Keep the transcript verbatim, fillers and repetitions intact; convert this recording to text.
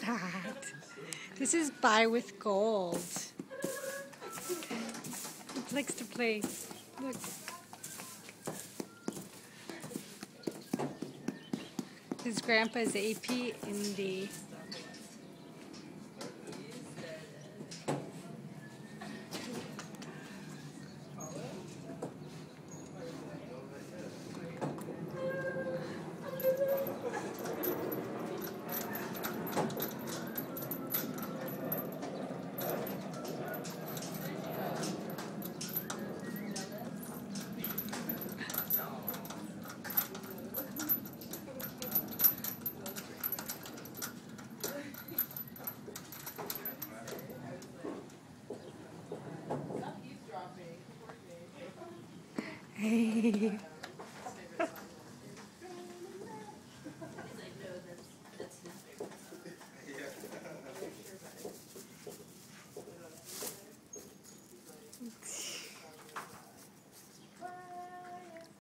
that? This is buy with gold. It likes to play. Look. His grandpa's A P in the Hey.